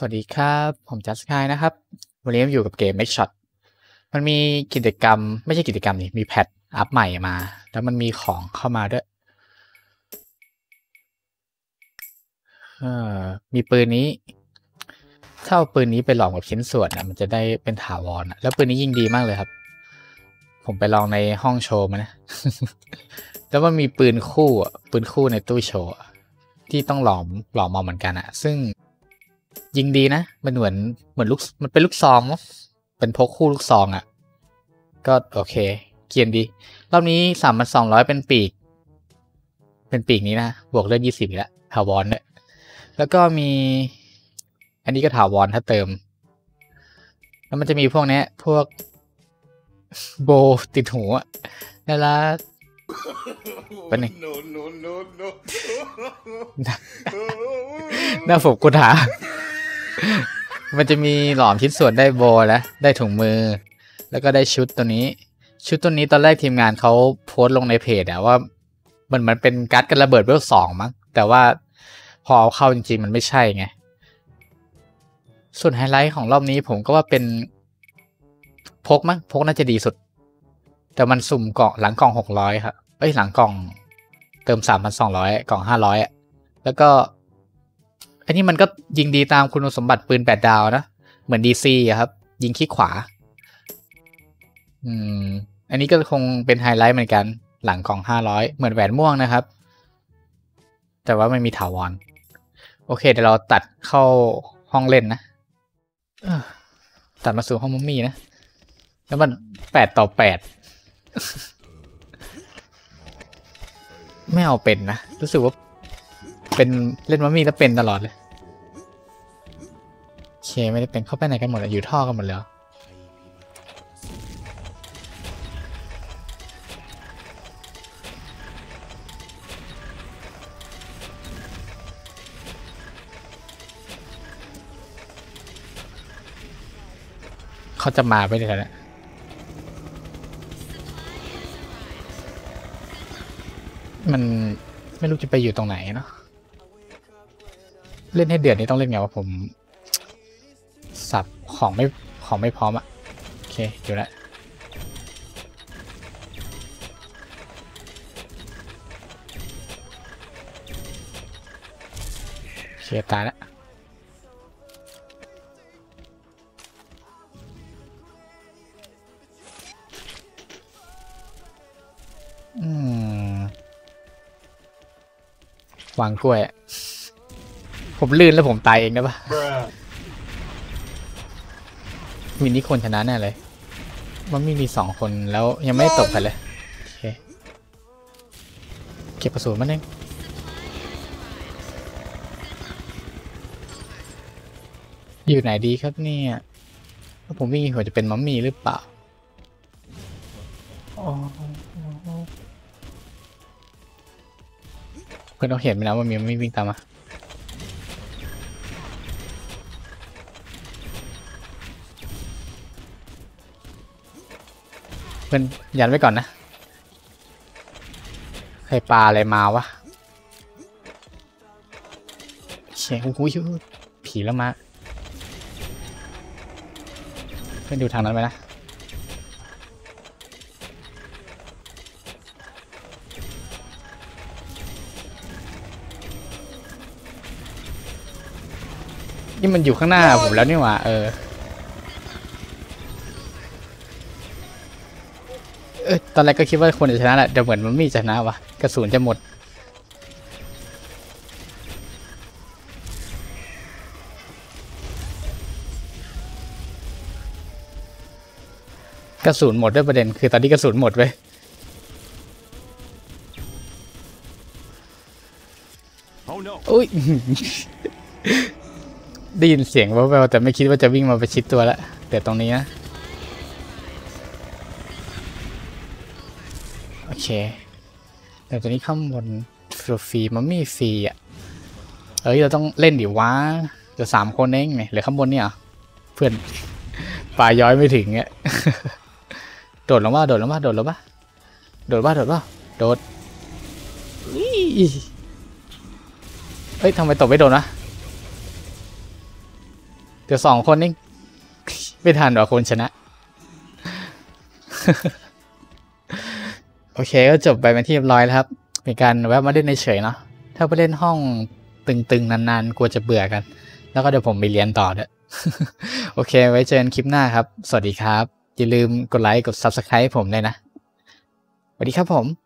วัสดีครับผมจัสกายนะครับวันนี้อยู่กับเกม Make Shot มันมีกิจกรรมไม่ใช่กิจกรรมนี่มีแพทอัพใหม่มาแล้วมันมีของเข้ามาด้วยเอมีปืนนี้ถ้าเอาปืนนี้ไปลองกับชิ้นส่วนนะมันจะได้เป็นถาวรแล้วปืนนี้ยิงดีมากเลยครับผมไปลองในห้องโชว์มานะ แล้วมันมีปืนคู่ในตู้โชว์ที่ต้องหลอมมาเหมือนกันซึ่งยิงดีนะมันเหมือนลูกมันเป็นลูกซองเป็นพกคู่ลูกซองก็โอเคเกียนดีรอบนี้3,200เป็นปีกนี้นะบวกเลือด20แล้วถาวรเนี่ยแล้วก็มีอันนี้ก็ถาวรถ้าเติมแล้วมันจะมีพวกนี้พวกโบติดหูน่ารักเป็นไงหน้าผมกูถามันจะมีหลอมชิ้นส่วนได้โบแล้วได้ถุงมือแล้วก็ได้ชุดตัวนี้ตอนแรกทีมงานเขาโพสต์ลงในเพจว่ามันเป็นการ์ดกันระเบิดเวล2มั้งแต่ว่าพอเอาเข้าจริงๆมันไม่ใช่ไงส่วนไฮไลท์ของรอบนี้ผมก็ว่าเป็นพกน่าจะดีสุดแต่มันสุ่มกล่องหลังกล่อง600ครับหลังกล่องเติม3,200กล่อง500แล้วก็อันนี้มันก็ยิงดีตามคุณสมบัติปืน8 ดาวนะเหมือน DC ครับยิงคลิกขวาอันนี้ก็คงเป็นไฮไลท์เหมือนกันหลังกล่อง500เหมือนแหวนม่วงนะครับแต่ว่าไม่มีถาวรโอเคเดี๋ยวเราตัดเข้าห้องเล่นนะตัดมาสู่ห้องมัมมี่นะแล้วมัน8-8ไม่เอาเป็นนะรู้สึกว่าเป็นเล่นมัมมี่แล้วเป็นตลอดเลยโอเคไม่ได้เป็นเข้าไปไหนกันหมดอยู่ท่อกันหมดแล้วเขาจะมาไปเลยนะมันไม่รู้จะไปอยู่ตรงไหนเนาะเล่นให้เดือดนี่ต้องเล่นไงว่าผมสับของไม่พร้อมโอเคอยู่แล้วเคลียร์ตายแล้ววางกล้วยผมลื่นแล้วผมตายเองได้ปะวินนี่คนชนะแน่เลยมันมี2 คนแล้วยังไม่ตกไปเลยโอเคเก็บกระสุนมาหนึ่งอยู่ไหนดีครับเนี่ยผมวิ่งหัวจะเป็นมัมมี่หรือเปล่าเพื่อนเราเห็นไหมนะว่ามีมัมมี่วิ่งตามมาเพื่อนยันไว้ก่อนนะใครปลาอะไรมาวะเชี่ยหูผีแล้วมาเพื่อนดูทางนั้นไปนะนี่มันอยู่ข้างหน้าผมแล้วนี่หว่าตอนแรกก็คิดว่าคนจะชนะแหละแต่เหมือนมันไม่ชนะวะกระสุนจะหมดกระสุนหมดด้วยประเด็นคือตอนนี้กระสุนหมดเว้ยอุ้ย ได้ยินเสียงแว่วๆแต่ไม่คิดว่าจะวิ่งมาประชิดตัวแล้วแต่ตรงนี้นะโอเคแต่ตัวนี้ข้างบนฟรีมันไม่ฟรีเราต้องเล่นดิวะเดี๋ยว3 คนเองไหมหรือข้างบนเนี่ยเพื่อนปลาย้อยไม่ถึงโดดลงมาโดดเฮ้ยทำไมตกไม่โดนวะเดี๋ยว2 คนนี่ ไม่ทันหรอคนชนะ โอเคก็จบไปเป็นที่เรียบร้อยแล้วครับเป็นการแวะมาเล่นเฉยๆเนาะถ้าไปเล่นห้องตึงๆนานๆกลัวจะเบื่อกัน แล้วก็เดี๋ยวผมไปเรียนต่อด้วย โอเคไว้เจอกันคลิปหน้าครับสวัสดีครับอย่าลืมกดไลค์กด Subscribe ให้ผมเลยนะสวัสดีครับผม